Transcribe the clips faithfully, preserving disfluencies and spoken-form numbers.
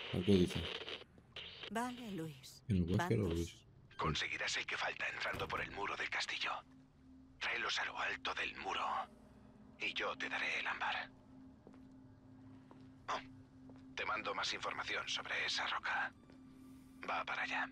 ¿A qué dice? Vale, Luis. ¿En el Wesker o Bandos. Luis? Conseguirás el que falta entrando por el muro del castillo. Tráelos a lo alto del muro. Y yo te daré el ámbar. Oh, te mando más información sobre esa roca. Va para allá.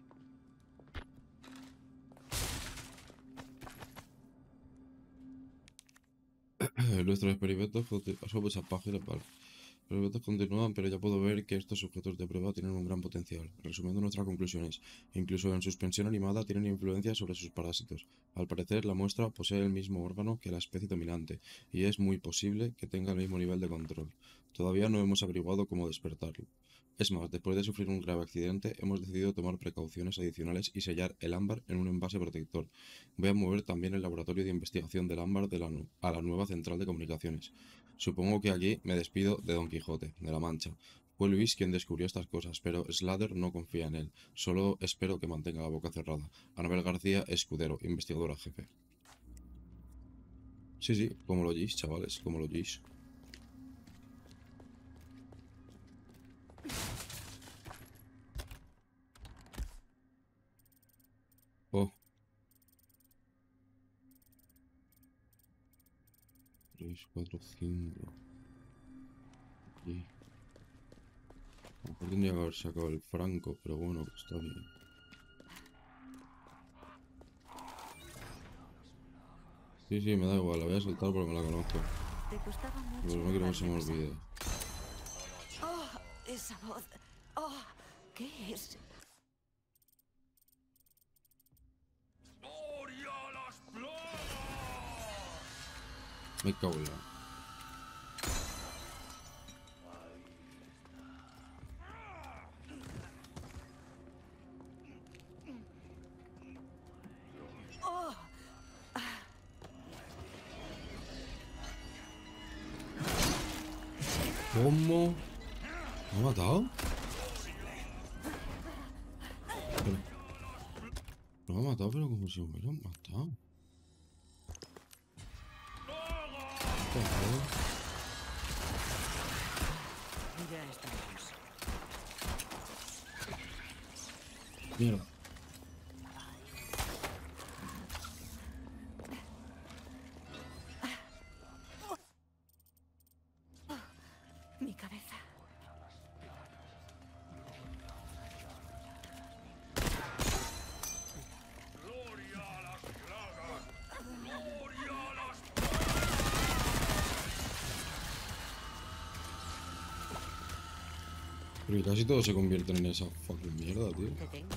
Nuestros experimentos sobre esa página, vale. Los experimentos continúan, pero ya puedo ver que estos sujetos de prueba tienen un gran potencial. Resumiendo nuestras conclusiones, incluso en suspensión animada tienen influencia sobre sus parásitos. Al parecer, la muestra posee el mismo órgano que la especie dominante, y es muy posible que tenga el mismo nivel de control. Todavía no hemos averiguado cómo despertarlo. Es más, después de sufrir un grave accidente, hemos decidido tomar precauciones adicionales y sellar el ámbar en un envase protector. Voy a mover también el laboratorio de investigación del ámbar de la nu- a la nueva central de comunicaciones. Supongo que aquí me despido de Don Quijote, de la Mancha. Fue Luis quien descubrió estas cosas, pero Slater no confía en él. Solo espero que mantenga la boca cerrada. Anabel García, escudero, investigadora jefe. Sí, sí, como lo oís, chavales, como lo oís. Oh, tres, cuatro, cinco. Y... A lo mejor tendría que haber sacado el franco, pero bueno, está bien. Sí, sí, me da igual, la voy a soltar porque me la conozco. Te gustaba Pero mucho no el quiero que bar se de me la sal. olvide. Oh, esa voz. Oh, ¿qué es? ¡Gloria a las plagas! Me cago en la... Oh, ¿Cómo? ¿Me ha matado? Pero... No me ha matado, pero como si me hubieran matado. What the hell? ya estamos. Mierda. Mi cabeza. ¡Gloria a las plagas! ¡Gloria a las Pero casi todos se convierten en esa fucking mierda, tío. Te tengo.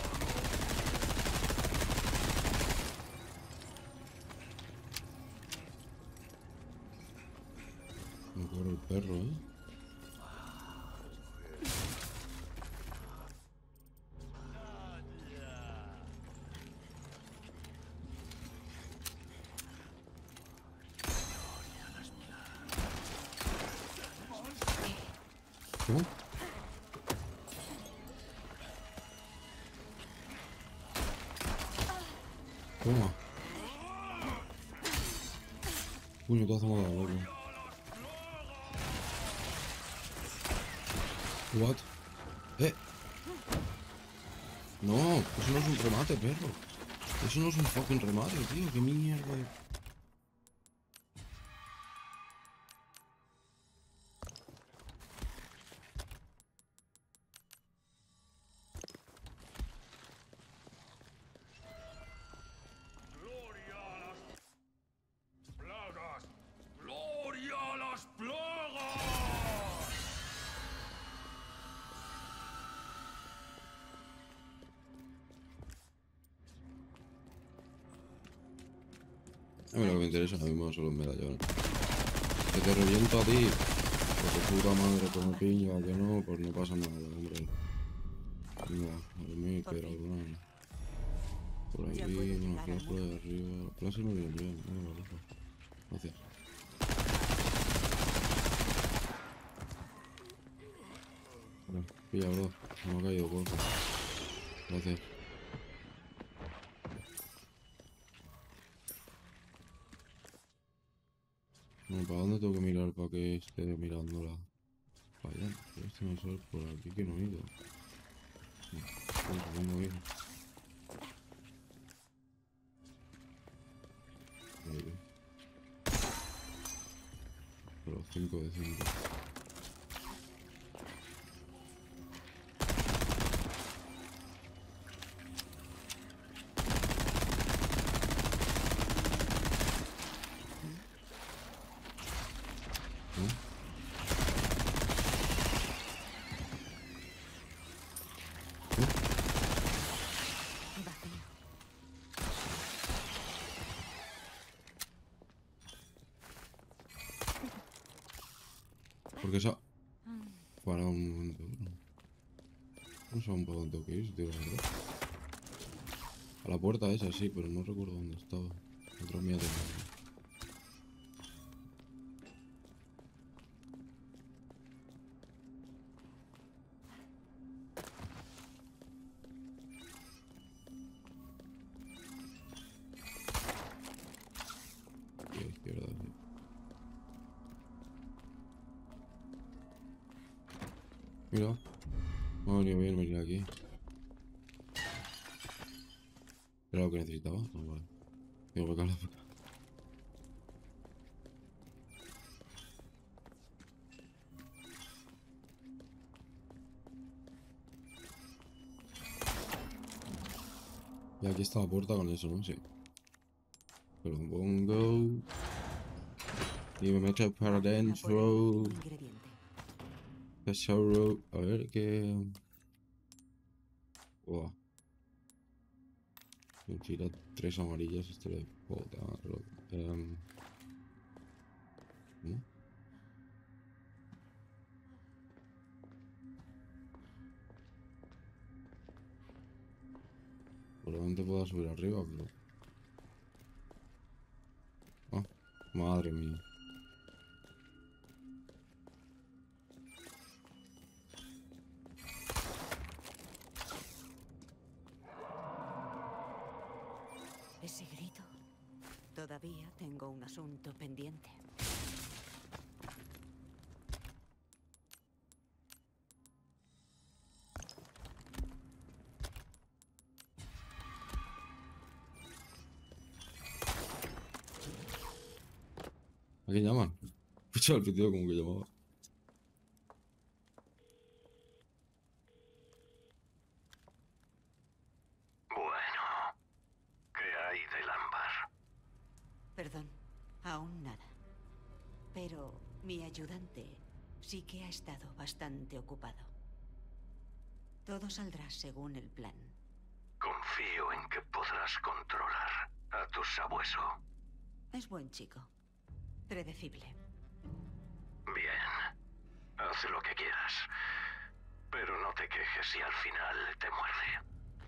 Me cobro el perro, ¿eh? ¿Cómo? Toma. Puñetazo me ha dado, loco. What? Eh. No, eso no es un remate, perro. Eso no es un fucking remate, tío. Qué mierda de... ¡Gloria a las plagas! ¡Gloria a las plagas! A mí lo que me interesa ahora mismo son los medallones. Que te reviento a ti. Por tu puta madre, pues me pinga, que no, pues no pasa nada, hombre. Venga, a dormir, Por pero fin. bueno. Por Ya aquí, puedo bueno, llegar al aquí por muro. ahí arriba. La clase me viene bien, no me gusta. Gracias. Bueno, pilla, bro. Me ha caído poco. Gracias. Bueno, ¿para dónde tengo que mirar para que esté mirándola? Para allá, pues. No sé, por aquí que no he ido. No, no he ido. Vale. Pero cinco de cinco. Vacío. Porque esa... Para un momento. No sé un poco dónde tengo que ir, tío, la verdad. A la puerta esa sí, pero no recuerdo dónde estaba. Otra mía de... Aquí a la izquierda, sí. Mira. Me ha venido bien venir aquí. ¿Era lo que necesitaba? No, vale. Digo, me cago en la puta. Y aquí está la puerta con eso, ¿no? Sí. Pero un bongo. Y me meto para Vale, la adentro. polilla, un ingrediente. Tesoro. A ver qué. Buah. Me tira tres amarillas. Esto de puta madre. Um, ¿cómo? Probablemente pueda subir arriba, pero. Ah, madre mía. Ese grito. Todavía tengo un asunto pendiente. ¿A quién llaman? Escucha al principio como que llamaba. Bueno, ¿qué hay del ámbar? Perdón, aún nada. Pero mi ayudante sí que ha estado bastante ocupado. Todo saldrá según el plan. Confío en que podrás controlar a tu sabueso. Es buen chico. Predecible. Bien, haz lo que quieras. Pero no te quejes si al final te muerde.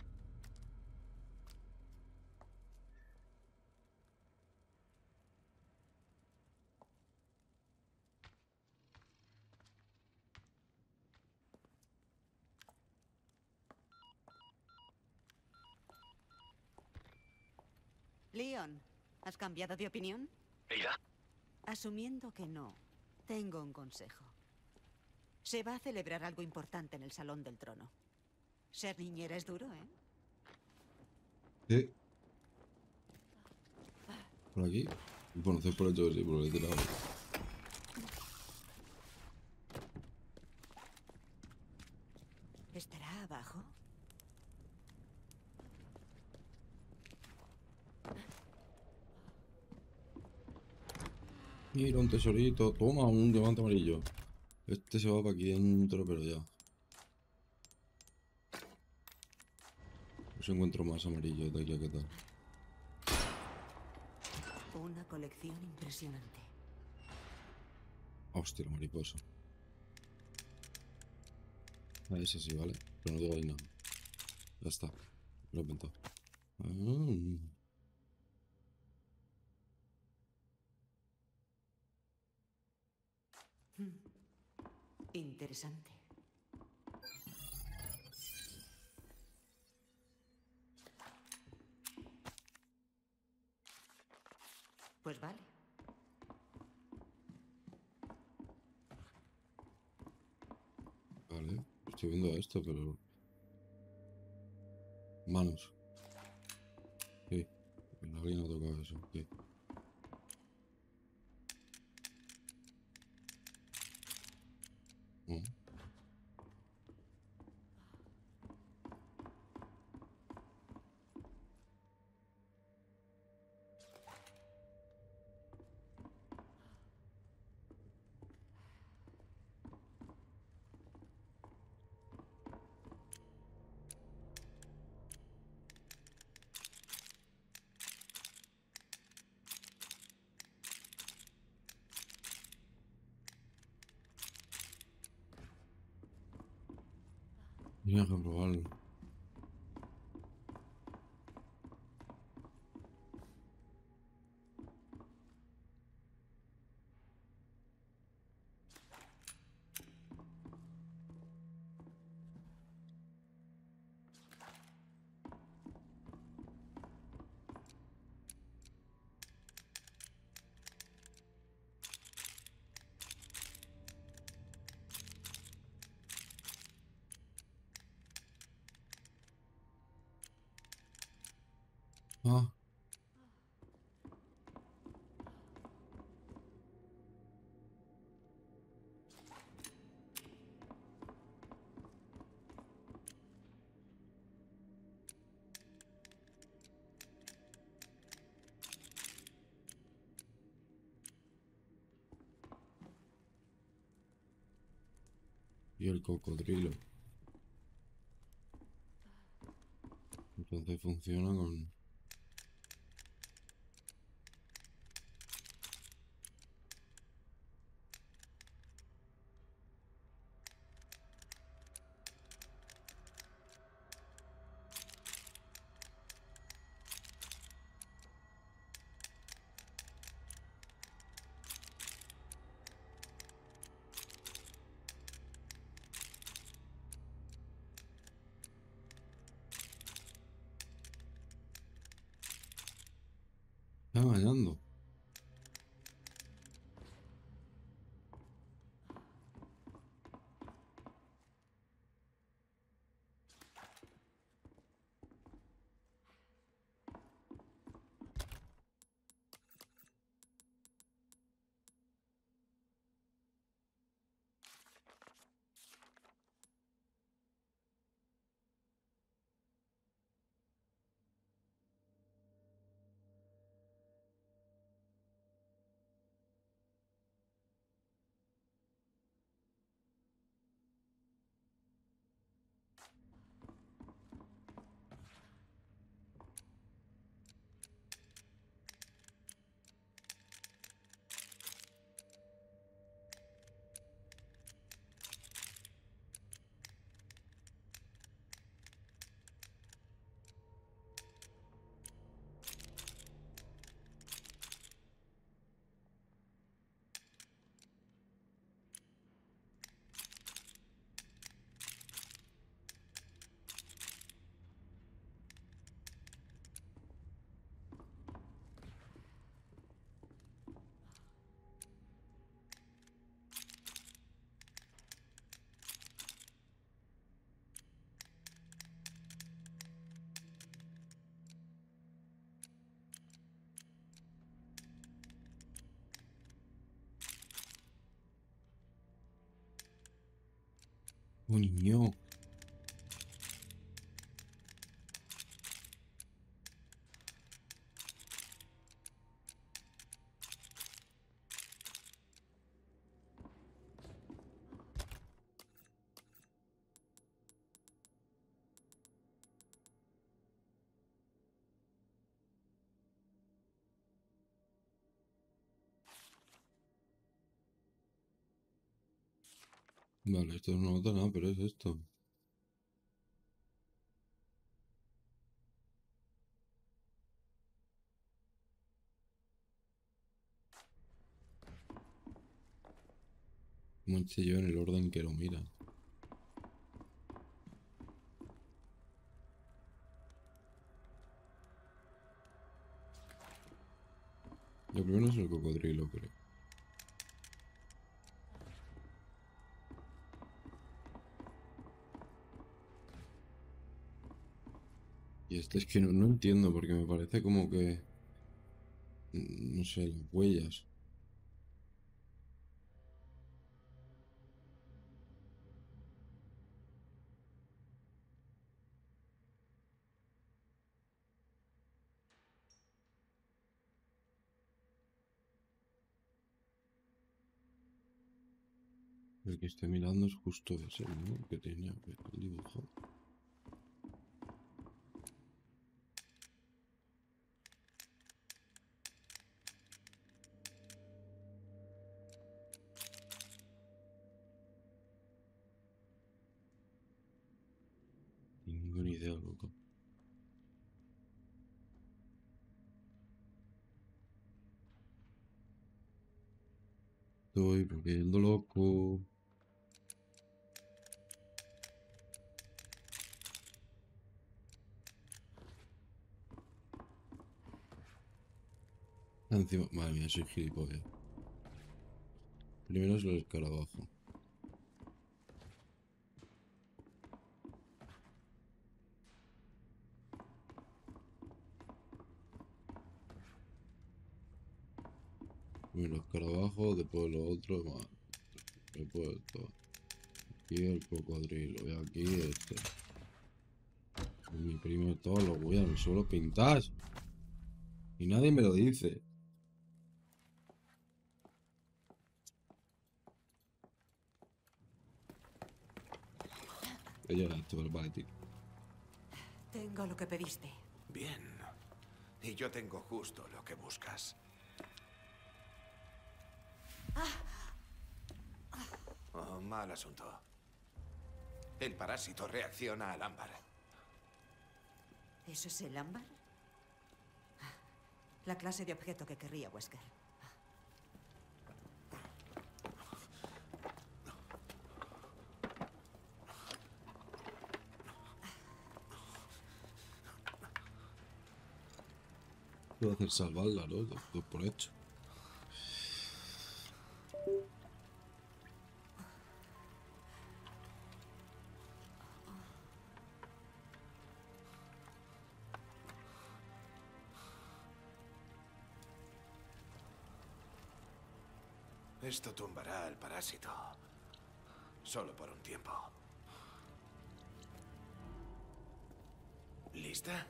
Leon, ¿has cambiado de opinión? ¿Ida? Asumiendo que no, tengo un consejo. Se va a celebrar algo importante en el Salón del Trono. Ser niñera es duro, ¿eh? Sí. Por aquí. Bueno, estoy por el hecho que sí, por lo he tirado. ¿Estará abajo? Mira, un tesorito. Toma, un diamante amarillo. Este se va para aquí dentro, pero ya. No se encuentro más amarillo de aquí a qué tal. Una colección impresionante. Hostia, la mariposa. A ese sí, ¿vale? Pero no digo ahí nada. Ya está. Lo he inventado. Ah. Interesante. Pues vale. estoy viendo esto, pero... Manos. Sí. Alguien ha tocado eso. Sí. Oh. Tenía que probarlo. Ah, y el cocodrilo. Entonces funciona con... Está engañando. Oh, niño. Vale, esto no nota nada, pero es esto. Como sé yo en el orden que lo mira. Lo primero es el cocodrilo, creo. Y este es que no, no entiendo porque me parece como que... mm, no sé, las huellas. El que estoy mirando es justo ese, ¿no? Que tenía el dibujo. Ni ninguna idea, loco. Estoy volviendo loco. Encima, madre mía, soy gilipollas. Primero es el escarabajo. Primero el escarabajo, después lo otro, más. Después esto. Aquí el cocodrilo. Y aquí este. Mi primo todos los voy al suelo pintar. Y nadie me lo dice. Ella esto, pero vale, tío. Tengo lo que pediste. Bien. Y yo tengo justo lo que buscas. Oh, mal asunto. El parásito reacciona al ámbar. ¿Eso es el ámbar? La clase de objeto que querría Wesker. Puedo hacer salvarla, ¿no? Lo doy por hecho. Esto tumbará al parásito. Solo por un tiempo. ¿Lista?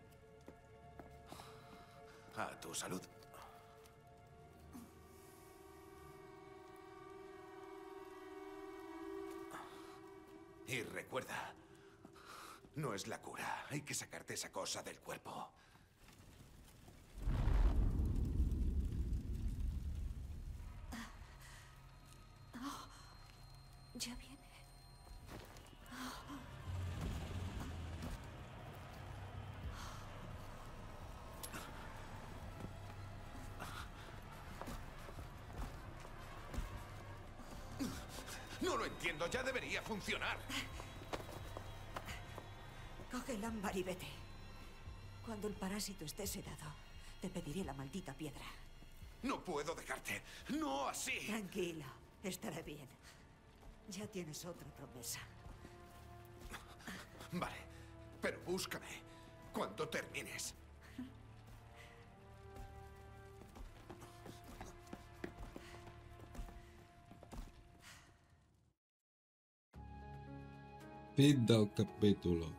A tu salud. Y recuerda, no es la cura. Hay que sacarte esa cosa del cuerpo. Ya viene. No lo entiendo, ya debería funcionar. Coge el ámbar y vete. Cuando el parásito esté sedado, te pediré la maldita piedra. No puedo dejarte. No así. Tranquilo, estará bien. Ya tienes otra promesa. Vale, pero búscame cuando termines. Fin del capítulo.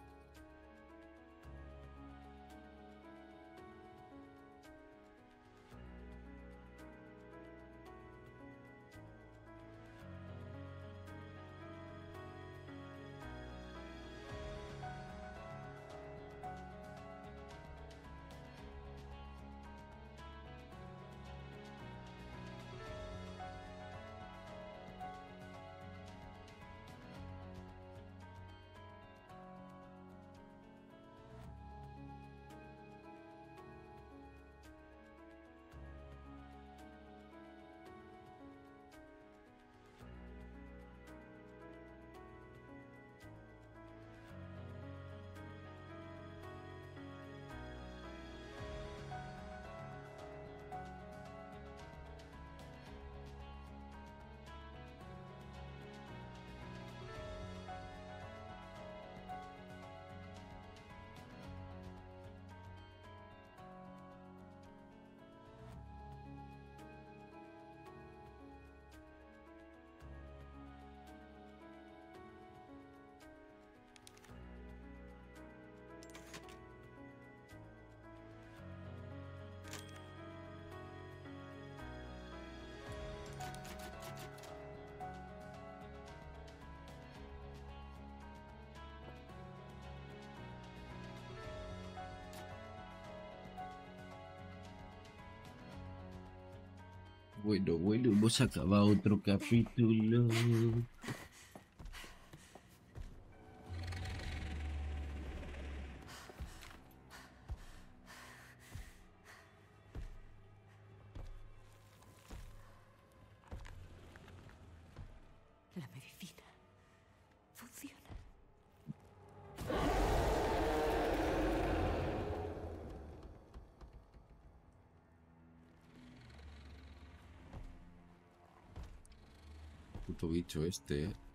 Bueno, bueno, hemos acabado otro capítulo. La medicina funciona. Puto bicho este, eh.